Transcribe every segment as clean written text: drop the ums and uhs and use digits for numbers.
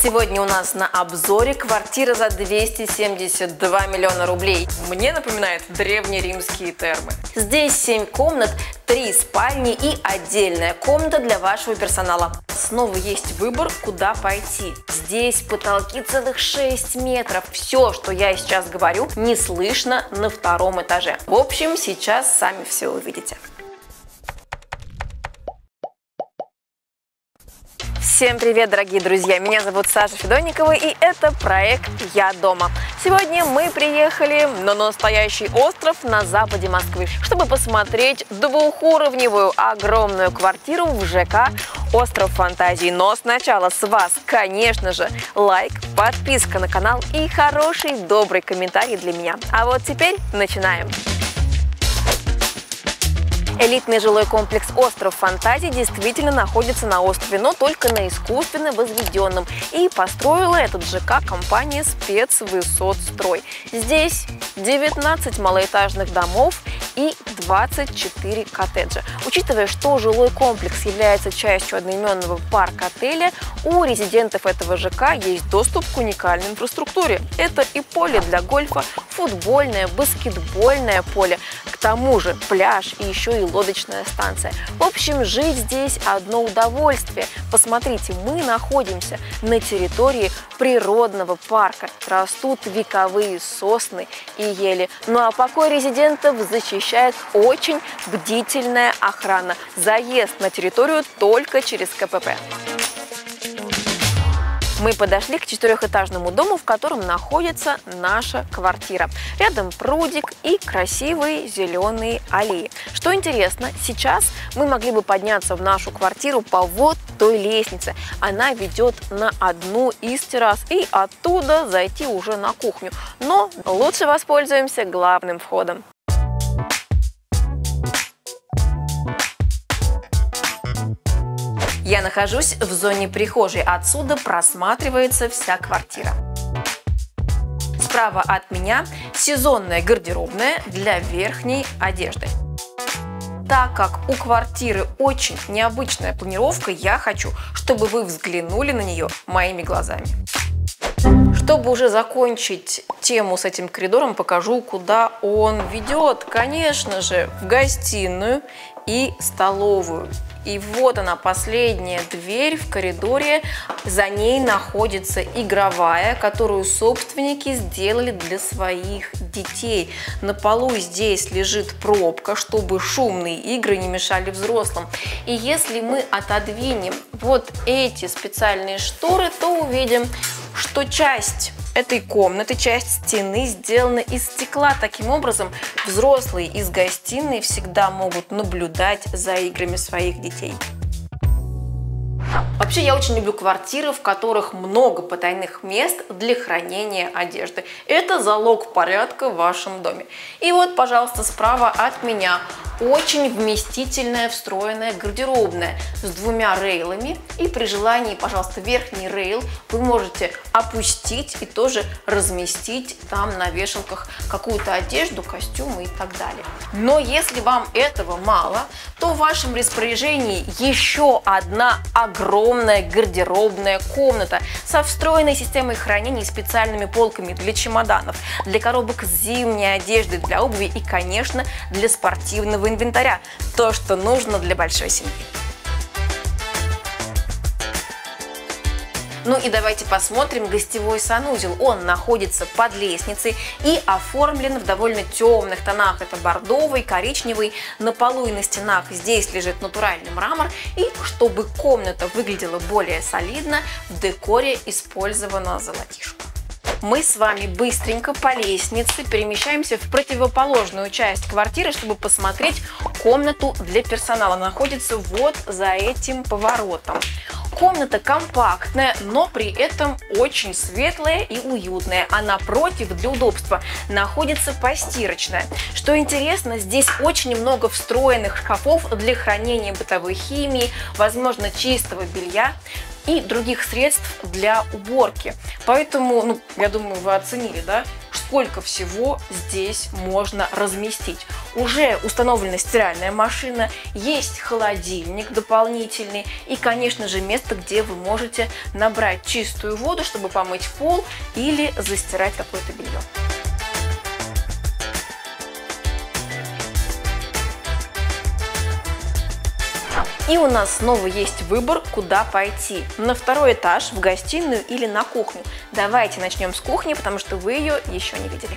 Сегодня у нас на обзоре квартира за 272 миллиона рублей. Мне напоминает древнеримские термы. Здесь 7 комнат, 3 спальни и отдельная комната для вашего персонала. Снова есть выбор, куда пойти. Здесь потолки целых 6 метров. Все, что я сейчас говорю, не слышно на втором этаже. В общем, сейчас сами все увидите. Всем привет, дорогие друзья! Меня зовут Саша Федонникова, и это проект «Я дома». Сегодня мы приехали на настоящий остров на западе Москвы, чтобы посмотреть двухуровневую огромную квартиру в ЖК «Остров Фантазий». Но сначала с вас, конечно же, лайк, подписка на канал и хороший, добрый комментарий для меня. А вот теперь начинаем. Элитный жилой комплекс «Остров Фантазий» действительно находится на острове, но только на искусственно возведенном. И построила этот ЖК компания «Спецвысотстрой». Здесь 19 малоэтажных домов и 24 коттеджа. Учитывая, что жилой комплекс является частью одноименного парк-отеля, у резидентов этого ЖК есть доступ к уникальной инфраструктуре. Это и поле для гольфа, футбольное, баскетбольное поле, к тому же пляж и еще и лодочная станция. В общем, жить здесь одно удовольствие. Посмотрите, мы находимся на территории природного парка. Растут вековые сосны и ели. Ну а покой резидентов защищает очень бдительная охрана. Заезд на территорию только через КПП. Мы подошли к 4-этажному дому, в котором находится наша квартира. Рядом прудик и красивые зеленые аллеи. Что интересно, сейчас мы могли бы подняться в нашу квартиру по вот той лестнице. Она ведет на одну из террас и оттуда зайти уже на кухню. Но лучше воспользуемся главным входом. Я нахожусь в зоне прихожей, отсюда просматривается вся квартира. Справа от меня сезонная гардеробная для верхней одежды. Так как у квартиры очень необычная планировка, я хочу, чтобы вы взглянули на нее моими глазами. Чтобы уже закончить тему с этим коридором, покажу, куда он ведет. Конечно же, в гостиную и столовую. И вот она, последняя дверь в коридоре. За ней находится игровая, которую собственники сделали для своих детей. На полу здесь лежит пробка, чтобы шумные игры не мешали взрослым. И если мы отодвинем вот эти специальные шторы, то увидим, что часть этой комнаты, часть стены сделана из стекла. Таким образом, взрослые из гостиной всегда могут наблюдать за играми своих детей. Вообще, я очень люблю квартиры, в которых много потайных мест для хранения одежды. Это залог порядка в вашем доме. И вот, пожалуйста, справа от меня очень вместительная встроенная гардеробная с 2 рейлами. И при желании, пожалуйста, верхний рейл вы можете опустить и тоже разместить там на вешалках какую-то одежду, костюмы и так далее. Но если вам этого мало, то в вашем распоряжении еще одна огромная гардеробная комната со встроенной системой хранения и специальными полками для чемоданов, для коробок с зимней одеждой, для обуви и, конечно, для спортивного инвентаря. То, что нужно для большой семьи. Ну и давайте посмотрим гостевой санузел. Он находится под лестницей и оформлен в довольно темных тонах. Это бордовый, коричневый. На полу и на стенах здесь лежит натуральный мрамор. И чтобы комната выглядела более солидно, в декоре использовано золотишко. Мы с вами быстренько по лестнице перемещаемся в противоположную часть квартиры, чтобы посмотреть комнату для персонала. Она находится вот за этим поворотом. Комната компактная, но при этом очень светлая и уютная. А напротив, для удобства, находится постирочная. Что интересно, здесь очень много встроенных шкафов для хранения бытовой химии, возможно, чистого белья и других средств для уборки. Поэтому, я думаю, вы оценили, да, сколько всего здесь можно разместить. Уже установлена стиральная машина, есть холодильник дополнительный и, конечно же, место, где вы можете набрать чистую воду, чтобы помыть пол или застирать какое-то белье. И у нас снова есть выбор, куда пойти. На второй этаж, в гостиную или на кухню. Давайте начнем с кухни, потому что вы ее еще не видели.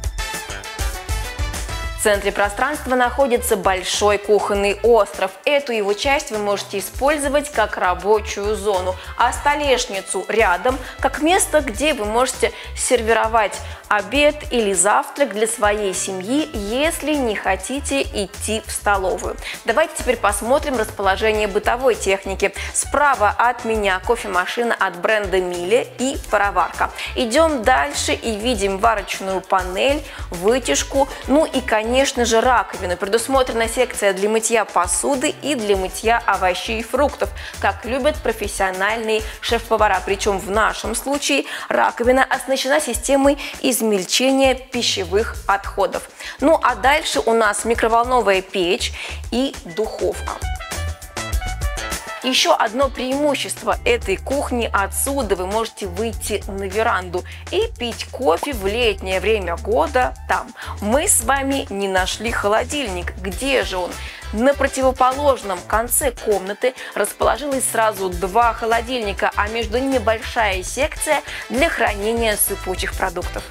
В центре пространства находится большой кухонный остров. Эту его часть вы можете использовать как рабочую зону, а столешницу рядом как место, где вы можете сервировать обед или завтрак для своей семьи, если не хотите идти в столовую. Давайте теперь посмотрим расположение бытовой техники. Справа от меня кофемашина от бренда Miele и пароварка. Идем дальше и видим варочную панель, вытяжку, ну и, конечно же, раковину. Предусмотрена секция для мытья посуды и для мытья овощей и фруктов, как любят профессиональные шеф-повара. Причем в нашем случае раковина оснащена системой измельчения пищевых отходов. Ну а дальше у нас микроволновая печь и духовка. Еще одно преимущество этой кухни: отсюда вы можете выйти на веранду и пить кофе в летнее время года там. Мы с вами не нашли холодильник. Где же он? На противоположном конце комнаты расположилось сразу два холодильника, а между ними большая секция для хранения сыпучих продуктов.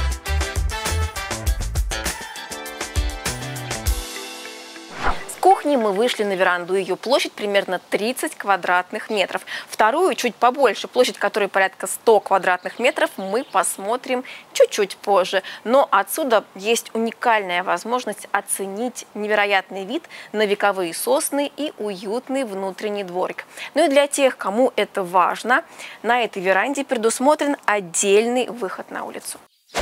С кухни мы вышли на веранду. Ее площадь примерно 30 квадратных метров. Вторую, чуть побольше, площадь которой порядка 100 квадратных метров, мы посмотрим чуть-чуть позже. Но отсюда есть уникальная возможность оценить невероятный вид на вековые сосны и уютный внутренний дворик. Ну и для тех, кому это важно, на этой веранде предусмотрен отдельный выход на улицу.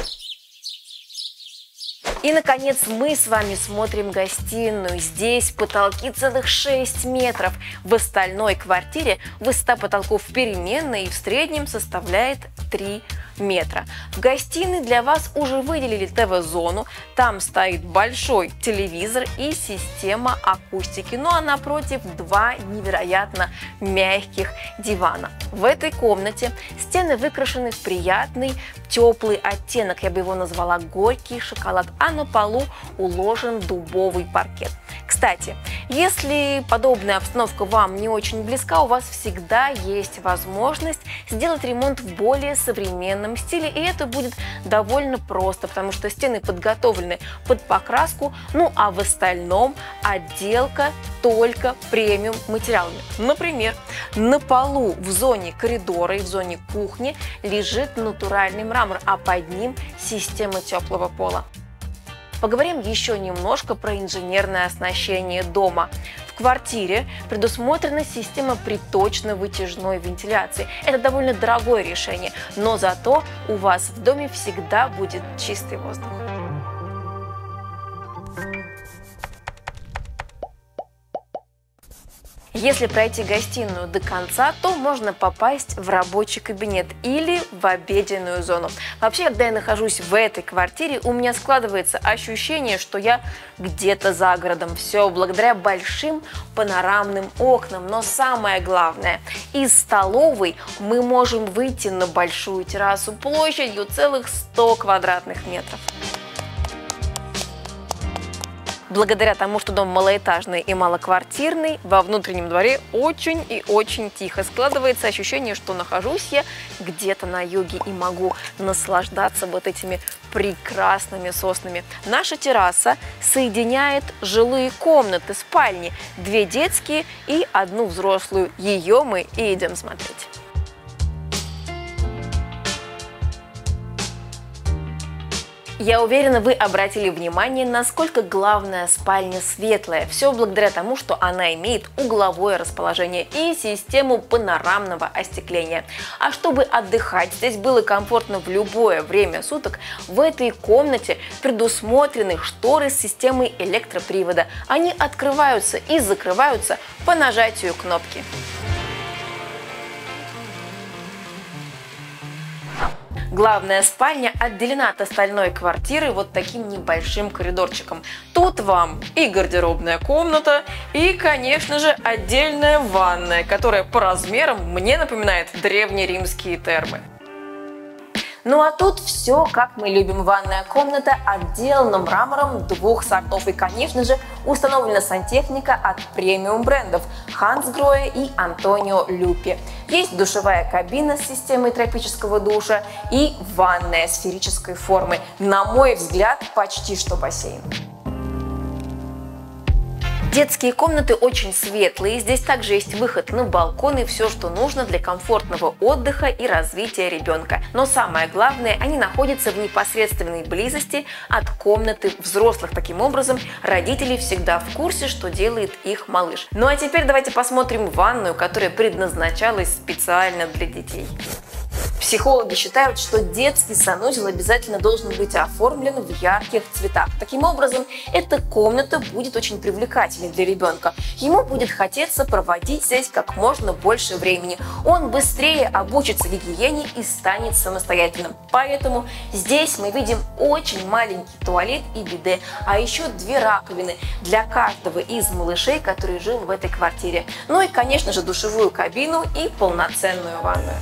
И, наконец, мы с вами смотрим гостиную. Здесь потолки целых 6 метров. В остальной квартире высота потолков переменная и в среднем составляет 3 метра. В гостиной для вас уже выделили ТВ-зону. Там стоит большой телевизор и система акустики. Ну а напротив два невероятно мягких дивана. В этой комнате стены выкрашены в приятный теплый оттенок. Я бы его назвала горький шоколад. А на полу уложен дубовый паркет. Кстати, если подобная обстановка вам не очень близка, у вас всегда есть возможность сделать ремонт в более современном стиле, и это будет довольно просто, потому что стены подготовлены под покраску, ну а в остальном отделка только премиум материалами. Например, на полу в зоне коридора и в зоне кухни лежит натуральный мрамор, а под ним система теплого пола. Поговорим еще немножко про инженерное оснащение дома. В квартире предусмотрена система приточно-вытяжной вентиляции. Это довольно дорогое решение, но зато у вас в доме всегда будет чистый воздух. Если пройти гостиную до конца, то можно попасть в рабочий кабинет или в обеденную зону. Вообще, когда я нахожусь в этой квартире, у меня складывается ощущение, что я где-то за городом. Все благодаря большим панорамным окнам. Но самое главное, из столовой мы можем выйти на большую террасу площадью целых 100 квадратных метров. Благодаря тому, что дом малоэтажный и малоквартирный, во внутреннем дворе очень и очень тихо. Складывается ощущение, что нахожусь я где-то на юге и могу наслаждаться вот этими прекрасными соснами. Наша терраса соединяет жилые комнаты, спальни, 2 детские и 1 взрослую. Ее мы и идем смотреть. Я уверена, вы обратили внимание, насколько главная спальня светлая. Все благодаря тому, что она имеет угловое расположение и систему панорамного остекления. А чтобы отдыхать здесь было комфортно в любое время суток, в этой комнате предусмотрены шторы с системой электропривода. Они открываются и закрываются по нажатию кнопки. Главная спальня отделена от остальной квартиры вот таким небольшим коридорчиком. Тут вам и гардеробная комната, и, конечно же, отдельная ванная, которая по размерам мне напоминает древнеримские термы. Ну а тут все, как мы любим. Ванная комната отделана мрамором 2 сортов. И, конечно же, установлена сантехника от премиум брендов Hansgrohe и Antonio Lupi. Есть душевая кабина с системой тропического душа и ванная сферической формы. На мой взгляд, почти что бассейн. Детские комнаты очень светлые, здесь также есть выход на балкон и все, что нужно для комфортного отдыха и развития ребенка. Но самое главное, они находятся в непосредственной близости от комнаты взрослых. Таким образом, родители всегда в курсе, что делает их малыш. Ну а теперь давайте посмотрим ванную, которая предназначалась специально для детей. Психологи считают, что детский санузел обязательно должен быть оформлен в ярких цветах. Таким образом, эта комната будет очень привлекательной для ребенка. Ему будет хотеться проводить здесь как можно больше времени. Он быстрее обучится гигиене и станет самостоятельным. Поэтому здесь мы видим очень маленький туалет и биде, а еще 2 раковины для каждого из малышей, который жил в этой квартире. Ну и, конечно же, душевую кабину и полноценную ванную.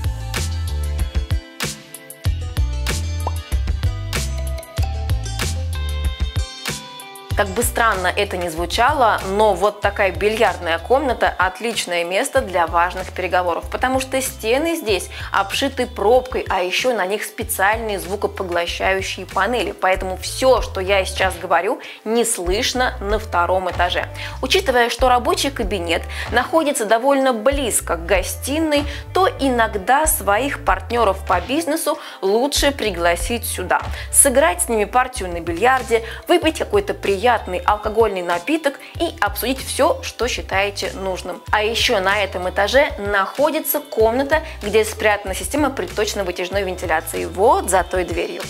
Как бы странно это ни звучало, но вот такая бильярдная комната – отличное место для важных переговоров, потому что стены здесь обшиты пробкой, а еще на них специальные звукопоглощающие панели, поэтому все, что я сейчас говорю, не слышно на 2-м этаже. Учитывая, что рабочий кабинет находится довольно близко к гостиной, то иногда своих партнеров по бизнесу лучше пригласить сюда, сыграть с ними партию на бильярде, выпить какой-то приятный алкогольный напиток и обсудить все, что считаете нужным. А еще на этом этаже находится комната, где спрятана система приточно-вытяжной вентиляции. Вот за той дверью.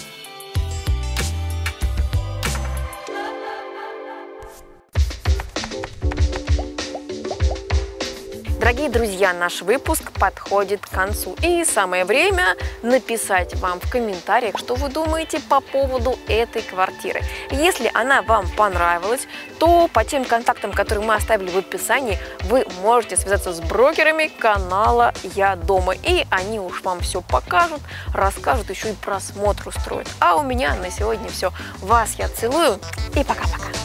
Дорогие друзья, наш выпуск подходит к концу, и самое время написать вам в комментариях, что вы думаете по поводу этой квартиры. Если она вам понравилась, то по тем контактам, которые мы оставили в описании, вы можете связаться с брокерами канала «Я дома», и они уж вам все покажут, расскажут, еще и просмотр устроят. А у меня на сегодня все. Вас я целую и пока-пока.